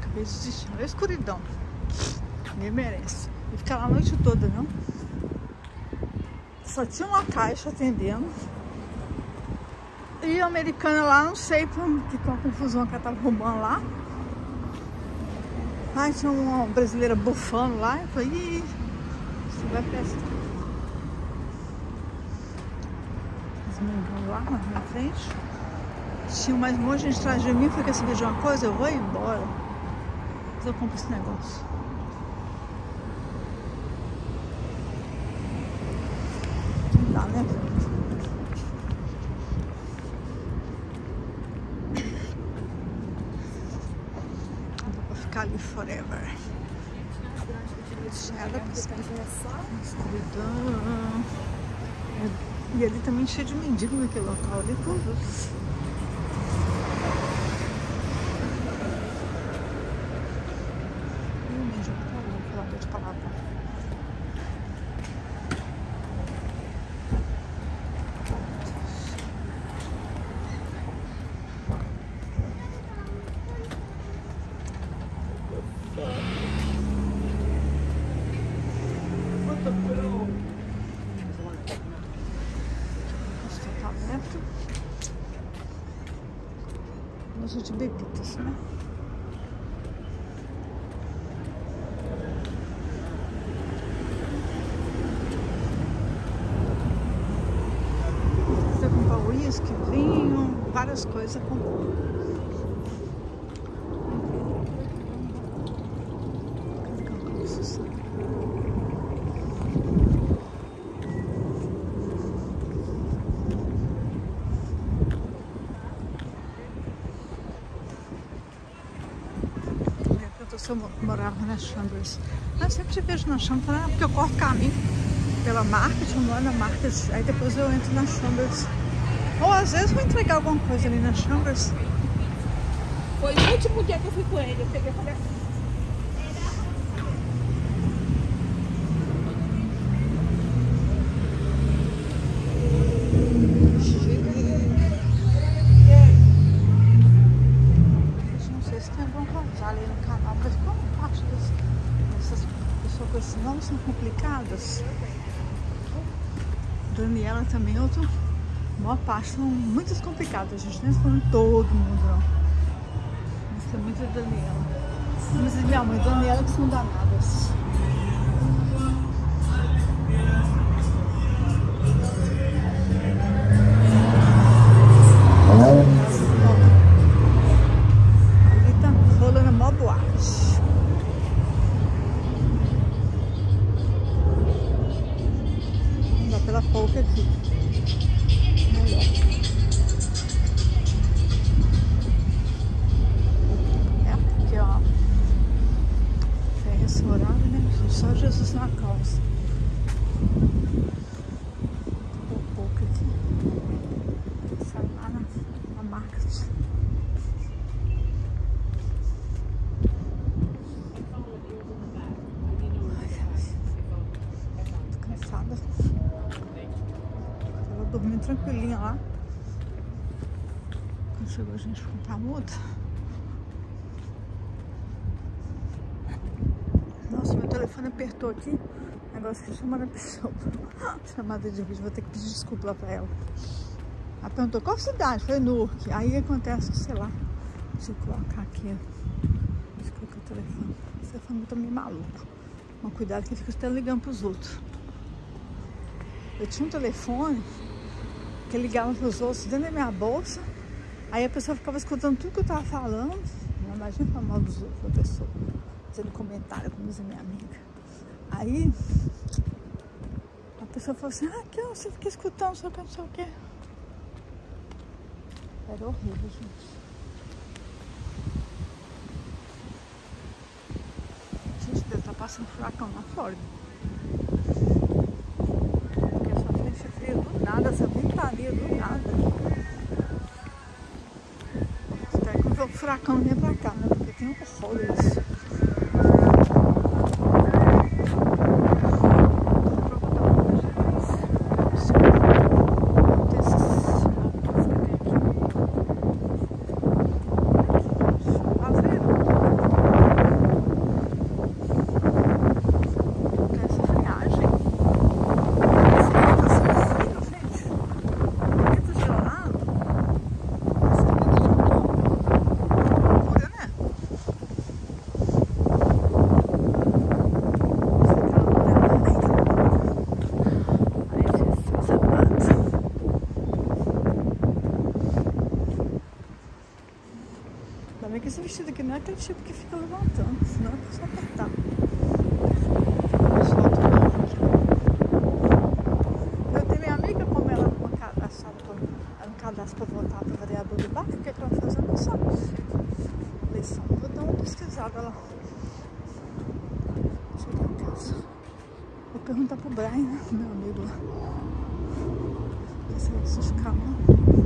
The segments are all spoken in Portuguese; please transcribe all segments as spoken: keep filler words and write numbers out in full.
acabei de desistir. Olha a escuridão. Ninguém merece. E ficar lá a noite toda, não. Só tinha uma caixa atendendo. E a americana lá, não sei por que uma confusão que ela tava arrumando lá. Aí tinha uma brasileira bufando lá. Eu falei, ih, você vai prestar. As meninas lá na minha frente. Tinha mais um monte de gente atrás de mim. Eu falei, quer saber de uma coisa? Eu vou embora. Mas eu compro esse negócio. Não dá, né? Ali forever. Escuridão. E ali também cheio de mendigo naquele local ali, todos. E o mendigo tá ali, falador de palavra. Loja de bebidas, né? Você comprar uísque, vinho, várias coisas comprou. Se eu morava na Chambers, eu sempre te vejo na Chambers, porque eu corto caminho pela Market, eu moro na Market, aí depois eu entro na Chambers. Ou às vezes vou entregar alguma coisa ali na Chambers. Foi o último dia que eu fui com ele, eu peguei e falei assim. Ali no canal, mas como parte das, dessas pessoas com esses nomes são complicadas. Daniela também, outro, a maior parte são muitas complicadas, a gente nem está falando todo mundo, não. Mas é muito Daniela. Mas minha mãe e Daniela que são danadas. Pela pouca aqui. Melhor. É, porque ó. Tem esse horário, né? Só Jesus na causa. Pela pouca aqui. Sai lá na, na Market. Tô cansada. Dormindo tranquilinha lá. Quando chegou a gente comprar muda. Nossa, meu telefone apertou aqui. O negócio que chamando a pessoa. Chamada de vídeo, vou ter que pedir desculpa lá pra ela. Ela perguntou qual cidade? Foi Newark. Aí acontece que, sei lá, deixa eu colocar aqui. Deixa eu colocar o telefone. O telefone tá meio maluco. Mas cuidado que ele fica até ligando pros outros. Eu tinha um telefone que eu ligava para os outros dentro da minha bolsa, aí a pessoa ficava escutando tudo que eu estava falando. Imagina falar mal dos outros, da pessoa, fazendo comentário, como diz a minha amiga. Aí a pessoa falou assim, ah, que você fica escutando, só que não sei o quê. Era horrível, gente. Gente, deve estar passando furacão na Flórida. Do nada, essa ventania do nada. Até que o furacão vem pra cá, né? Porque tem um horror isso. esse vestido aqui não é aquele tipo que fica levantando, senão é só apertar. Eu tenho minha amiga, como ela não cadastrava, ela não cadastra para votar para vereador do bairro, o que é que ela faz? Eu não sabe. Eleição. Vou dar uma pesquisada lá. Cheguei em casa. Vou perguntar pro Brian, né? Meu amigo lá. Se vai se ficar, não.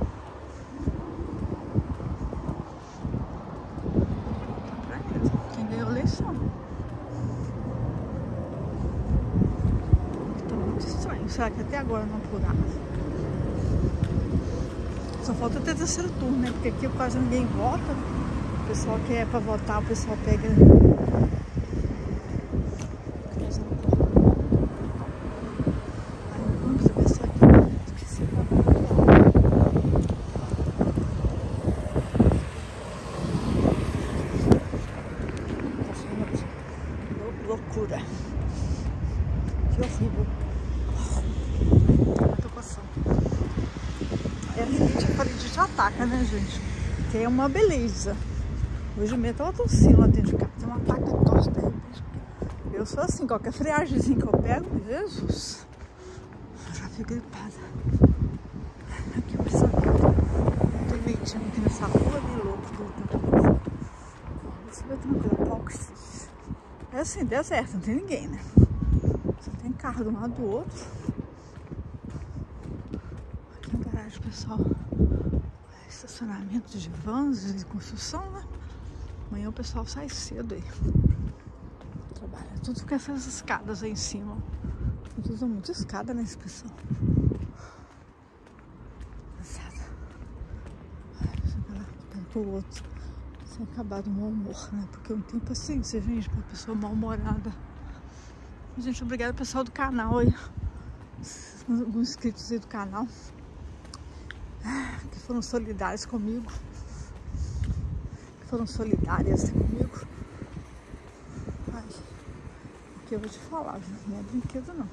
Quem ganhou a eleição? Tá muito estranho. Será que até agora não apuraram? Só falta ter terceiro turno, né? Porque aqui quase ninguém vota. O pessoal que é pra votar, o pessoal pega. Loucura. Que horrível. Eu tô coçando. É a rinite, a farinite já ataca, né, gente? Que é uma beleza. Hoje mesmo eu tava tossindo lá dentro de casa. Tem uma placa torta de repente. Eu sou assim, qualquer friagemzinho que eu pego, Jesus, eu já fico gripada. Aqui o pessoal tem leitinho aqui nessa rua, meio louco. Você vai tranquilo, palco. É assim, deserto, não tem ninguém, né? Só tem carro de um lado do outro. Aqui na garagem, pessoal, é estacionamento de vans de construção, né? Amanhã o pessoal sai cedo aí. Trabalha tudo com essas escadas aí em cima. Eles usam muita escada, né, pessoal? Pesada. Ai, pro outro. Sem acabar do mau humor, né? Porque eu não tenho paciência, gente, pra pessoa mal-humorada. Gente, obrigada pessoal do canal aí. Alguns inscritos aí do canal. Que foram solidários comigo. Que foram solidárias comigo. Ai, porque eu vou te falar, viu? Não é brinquedo não.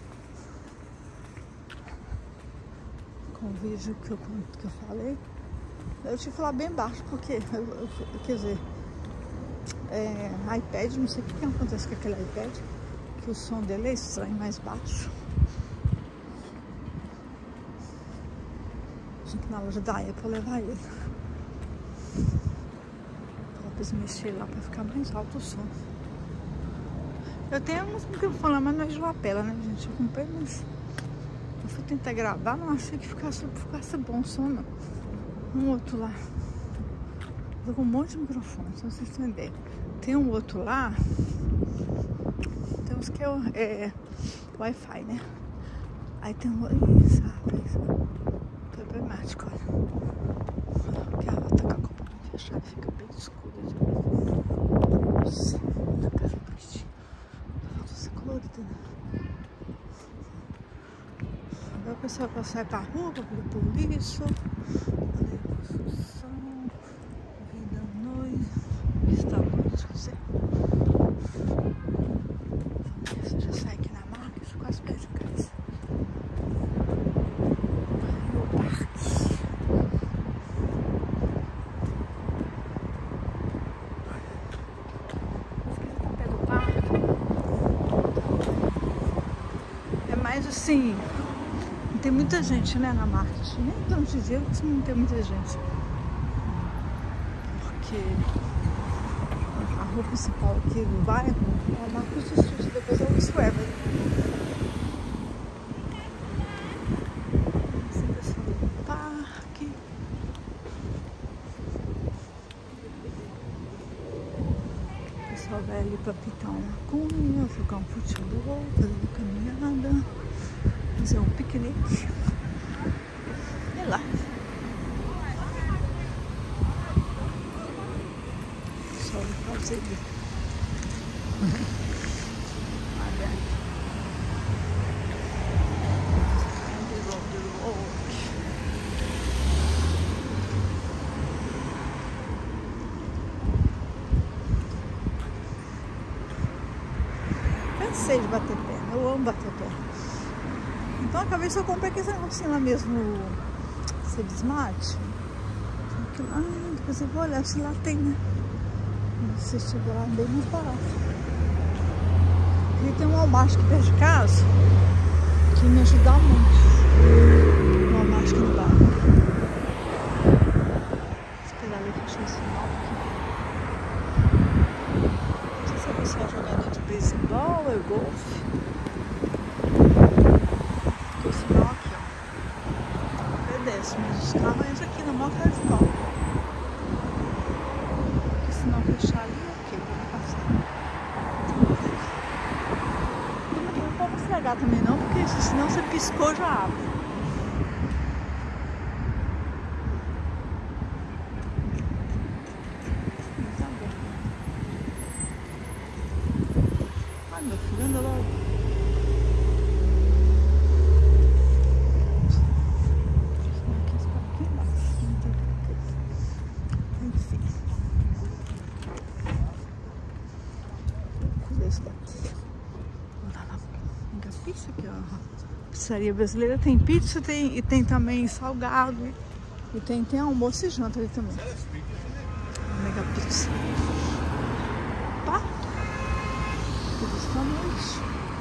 Com o vídeo que eu, que eu falei. Eu tive que falar bem baixo, porque, eu, eu, quer dizer, é, iPad, não sei o que acontece com aquele iPad, que o som dele é estranho, mais baixo. Tinha que ir na loja da Apple levar ele. Talvez mexer lá pra ficar mais alto o som. Eu tenho uns microfones lá, mas não é de lapela, né, gente? Eu comprei, mas eu fui tentar gravar, não achei que ficasse, ficasse bom o som, não. Um outro lá. Tô com um monte de microfone, só vocês entenderem. Tem um outro lá. Tem uns que é, é Wi-Fi, né? Aí tem um. Isso, isso. Problemático, olha. Aqui ela tá com a copa muito fechada, fica bem escura. Nossa, na casa do bichinho. Falta ser colorida, né? Agora o pessoal vai sair pra rua pra ver polícia. Construção, vida à noite, está muito dizer. Você já sai aqui na marca, isso quase perto de casa. Aí o parque. Esse aqui tá perto do parque. É mais assim. Tem muita gente, né, na marketing. Nem durante o dia não tem muita gente. Porque a rua principal aqui do bairro é a Marcos de Sul, depois é o Westweber. Esse pessoal do parque. O pessoal vai ali pra picar uma cunha, jogar um futebol, fazer uma caminhada. Fazer um piquenique. E lá. Só vou fazer ali. Olha. Cansei de bater perna. Eu amo bater perna. Então acabei só comprei aquele negocinho lá mesmo no Cebismart. Ah, depois eu vou olhar se lá tem, né? Se estiver lá, bem mais barato. Aqui tem um Walmart aqui perto de casa que me ajuda muito. Um Walmart aqui no bairro. Esperar ali fechar esse sinal aqui. Não sei se você é jogador de beisebol ou golfe. Porque o sinal aqui, ó. Obedece, mas os carros entram aqui na maior cara de pau. Porque se não fechar ali, ok, vou passar. Não pode estragar também não, porque senão você piscou já abre. Tá bom. Ai, meu filho, anda logo. Enfim. Esse daqui. Vou lá na pizza aqui, ó. Pizzaria brasileira tem pizza tem, e tem também salgado. E tem, tem almoço e janta ali também. Mega pizza. Opa! Tudo está noite.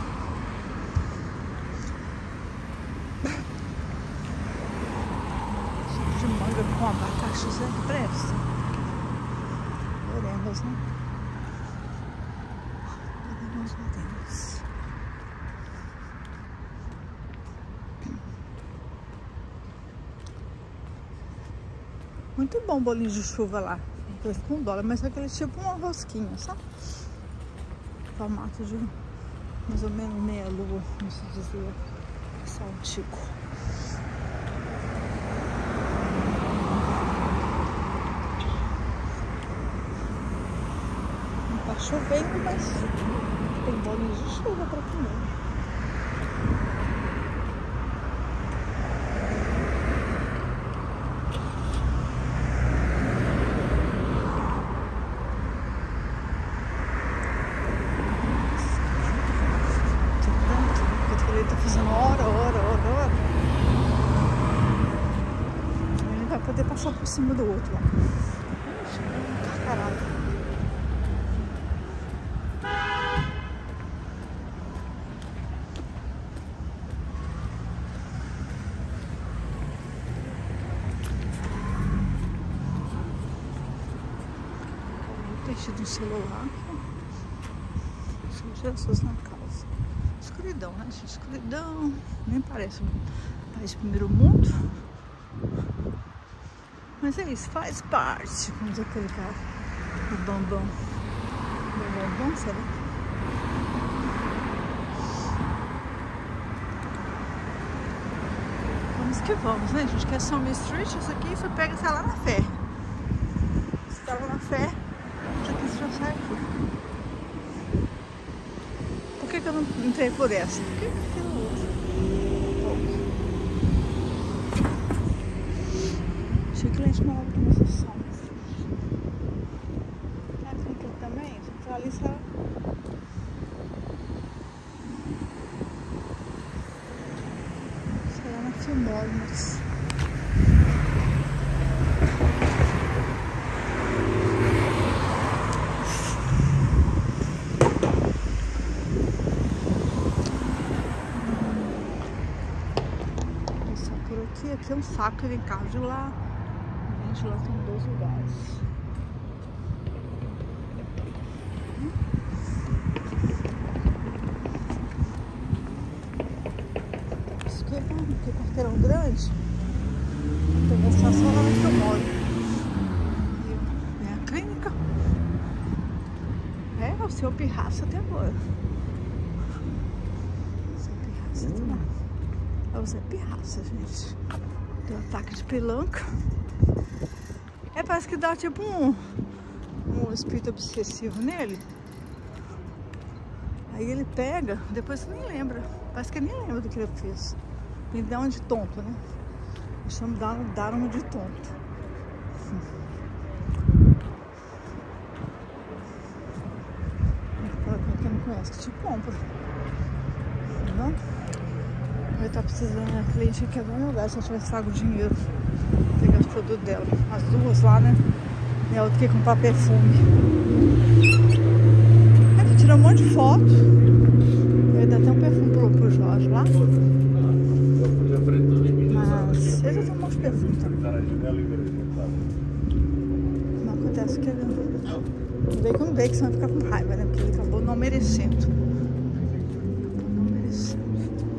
Suco de manga com abacaxi é presta. Veremos, né? Veremos, veremos. Muito bom bolinho de chuva lá. Dois com dólar, mas é aquele tipo uma rosquinha, sabe? Formato de mais ou menos meia lua, como se dizia. Saltico. Não tá chovendo, mas tem bolinho de chuva pra comer. Tá fazendo hora, hora, hora, hora. Ele vai poder passar por cima do outro lá. Caralho. Deixa do celular. Jesus na casa. Escuridão, né, gente? Escuridão. Nem parece um país de primeiro mundo. Mas é isso, faz parte. Como diz aquele cara, o Bambam. O Bambam, será? Vamos que vamos, né, gente? Que é São Street, isso aqui você pega, sai lá na Fé. Você tá lá na Fé, isso aqui você já sai aqui. Por que que eu não entrei por essa? Por que que pelo outro? Achei que lá tinha uma outra posição. Ah, tem aqui também? Se entrar ali, será? Será na Filmópolis. Aqui, aqui é um saco que vem carro de lá. Gente, lá tem dois lugares. Isso aqui é bom, porque é quarteirão grande. Tem uma estação lá onde eu moro. E vem a clínica. É, o seu pirraça até agora. O seu pirraça até lá. É o Zé Pirraça, gente. Deu ataque de pelanca. É, parece que dá tipo um, um espírito obsessivo nele. Aí ele pega, depois você nem lembra. Parece que ele nem lembra do que ele fez. Ele dá um de tonto, né? Eu chamo de dar, dar um de tonto. Para quem não conhece, que te compra. Entendeu? Vai estar precisando, a cliente quer ver um lugar, se eu tivesse pago o dinheiro, pegar os produtos dela. As duas lá, né? E a outra quer comprar perfume. Aqui tirou um monte de foto. Eu ia dar até um perfume pro, pro Jorge lá. Mas ele já tem um monte de perfume também. Não acontece que ele não veio que não veio, que senão vai ficar com raiva, né? Porque ele acabou não merecendo. Acabou não merecendo.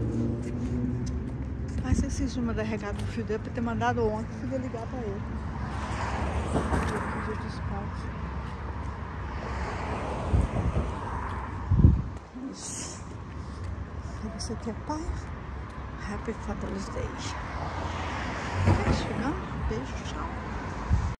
Mas se esses de mandar recado pro filho dele, pra ter mandado ontem, o filho dele ligar pra ele. Pedir despacho. Isso. E você que é pai? Happy Father's Day. Chegando. Beijo, tchau.